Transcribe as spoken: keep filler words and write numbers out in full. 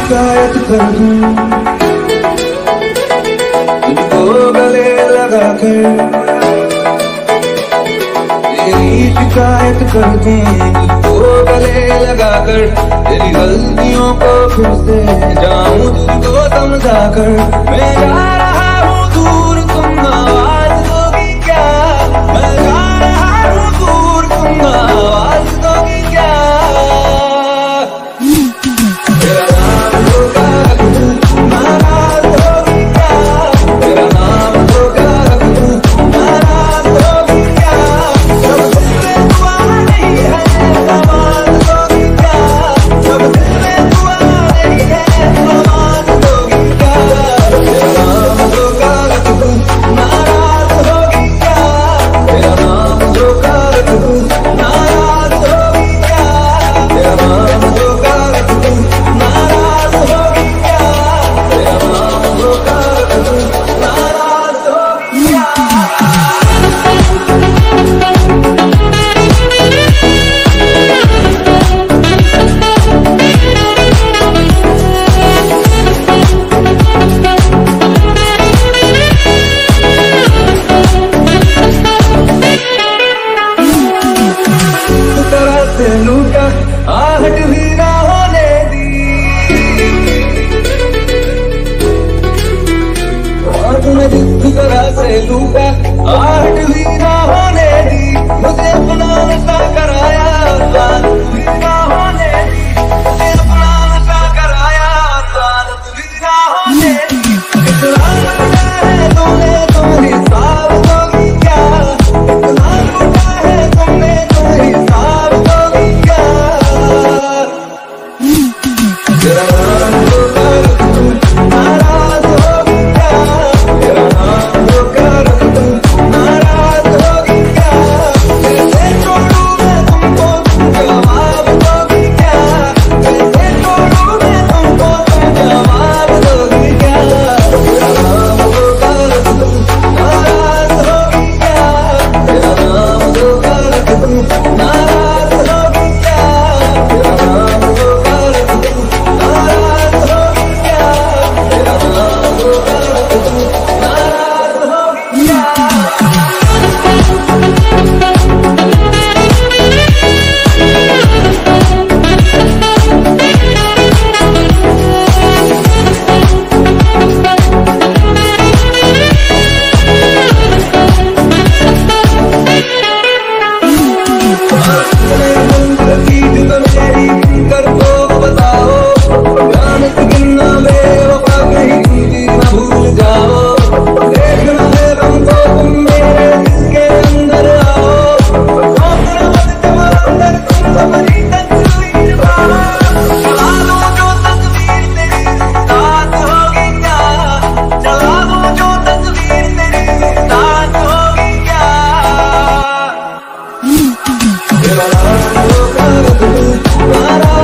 शिकायत कर दूं तुझको गले लगा कर, तेरी शिकायत कर दूं तुझको गले लगा कर, तेरी गलतियों को फिर से जाऊं तुझको समझा कर। मैं जा रहा हूँ दूर तुम आवाज दोगी क्या, मैं जा रहा हूँ दूर तुम आवाज दोगी क्या। तेरा नाम धोखा रख दूं नाराज होगी क्या, तेरा नाम धोखा रख दूं नाराज होगी क्या। सब दिल में दुआ नहीं है समाज होगी क्या, सब दिल में दुआ नहीं है समाज होगी क्या। तेरा नाम धोखा रख दूं नाराज होगी क्या, तेरा नाम धोखा रख दूं नाराज होगी क्या, तेरा नाम धोखा रख दूं नाराज होगी क्या, तेरा नाम धोखा रख दूं नाराज होगी क्या। तरह से लूटा आहट भी ना होने दी, और तूने जिस तरह से लूटा आहट भी ना होने दी, मुझे अपना नशा कराया आदत भी ना होने दी, मुझे अपना नशा कराया आदत भी ना होने दी। इतना लूटा है तूने तुम हिसाब दोगी क्या, इतना लूटा है तुमने तुम हिसाब दोगी क्या। तेरा नाम धोखा रख दूं नाराज होगी क्या, तेरा नाम धोखा रख दूं नाराज होगी क्या। कैसे छोड़ूं मैं तुमको तुम जवाब दोगी क्या, कैसे छोड़ूं मैं तुमको तुम जवाब दोगी क्या। तेरा नाम धोखा रख दूं नाराज होगी क्या, तेरा नाम धोखा रख दूं नाराज होगी क्या, तेरा नाम धोखा रख दूं नाराज होगी क्या, तेरा नाम धोखा रख दूं नाराज होगी क्या। जिंदगी जो मेरी कर दो बताओ, जान से गिनना बेवफा कहीं तुझी न भूल जाओ। देखना है तुमको तुम मेरे दिल के अंदर आओ, सोचना मत तुम अंदर तुम हमारी तस्वीर पाओ। चला लो जो तस्वीर तेरी साथ होगी क्या, चला लो जो तस्वीर तेरी साथ होगी क्या। तेरा नाम धोखा रख दूं नाराज